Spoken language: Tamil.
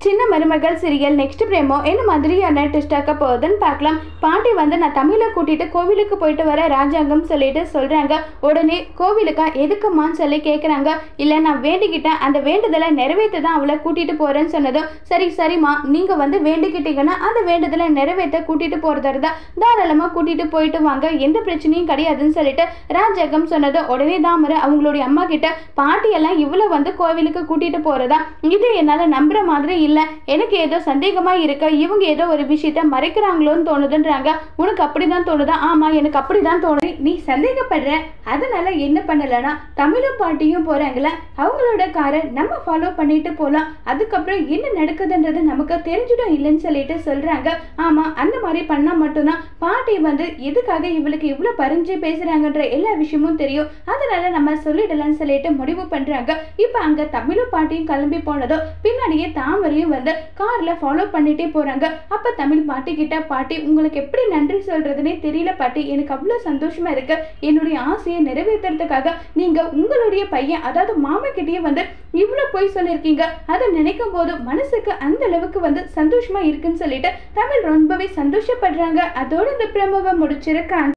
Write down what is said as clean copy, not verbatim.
சின்ன மருமகள் சீரியல் நெக்ஸ்ட் பிரேமோ என்ன மாதிரியான ட்விஸ்ட் ஆக்க போகுதுன்னு பார்க்கலாம். பாட்டி நான் தமிழை கூட்டிட்டு கோவிலுக்கு போயிட்டு வர ராஜாங்கம் சொல்லிட்டு சொல்றாங்க. உடனே கோவிலுக்கா எதுக்குமான்னு சொல்லி கேட்குறாங்க. இல்லை நான் வேண்டிக்கிட்டேன், அந்த வேண்டுதலை நிறைவேற்ற தான் அவளை கூட்டிட்டு போறேன்னு சொன்னதும் சரிம்மா நீங்க வேண்டிக்கிட்டீங்கன்னா அந்த வேண்டுதலை நிறைவேற்ற கூட்டிட்டு போறதா இருந்தா தாராளமா கூட்டிட்டு போயிட்டு வாங்க, எந்த பிரச்சனையும் கிடையாதுன்னு சொல்லிட்டு ராஜாங்கம் சொன்னதும் உடனே தாமரை அவங்களுடைய அம்மா கிட்ட பாட்டியெல்லாம் இவ்வளவு கோவிலுக்கு கூட்டிட்டு போறதா இது என்னால நம்புற மாதிரி இல்ல, எனக்கு ஏதோ சந்தேகமா இருக்க, இவங்க ஏதோ ஒரு விஷயத்த மறைக்கிறாங்களோன்னு தோணுதுன்றாங்க. உனக்கு அப்படிதான் தோணுதா? ஆமா எனக்கு அப்படிதான் தோணுது. நீ சந்தேகப்படுற, அதனால என்ன பண்ணலன்னா தமிழும் பாட்டியும் போறாங்கள, அவங்களோட காரை நம்ம ஃபாலோ பண்ணிட்டு போலாம், அதுக்கப்புறம் என்ன நடக்குதுன்றது நமக்கு தெரிஞ்சிடும் இல்லைன்னு சொல்லிட்டு சொல்றாங்க. ஆமா அந்த மாதிரி பண்ணா மட்டும்தான் பாட்டி எதுக்காக இவளுக்கு இவ்வளவு பறிஞ்சு பேசுறாங்கன்ற எல்லா விஷயமும் தெரியும், அதனால நம்ம சொல்லிடலாம்னு சொல்லிட்டு முடிவு பண்றாங்க. இப்ப அங்க தமிழும் பாட்டியும் கிளம்பி போனதோ பின்னாடியே தாமரையும் கார்ல ஃபாலோ பண்ணிட்டே போறாங்க. அப்ப தமிழ் பாட்டி கிட்ட, பாட்டி உங்களுக்கு எப்படி நன்றி சொல்றதுன்னே தெரியல பாட்டி, எனக்கு அவ்வளவு சந்தோஷமா இருக்கு, என்னுடைய ஆசையை நிறைவேற்றுறதுக்காக நீங்க உங்களுடைய பையன் அதாவது மாமா கிட்டயே இவ்வளவு போய் சொல்லிருக்கீங்க, அதை நினைக்கும் போது மனசுக்கு அந்த அளவுக்கு சந்தோஷமா இருக்குன்னு சொல்லிட்டு தமிழ் ரொம்பவே சந்தோஷப்படுறாங்க. அதோட இந்த பிரமவை முடிச்சிருக்காங்க.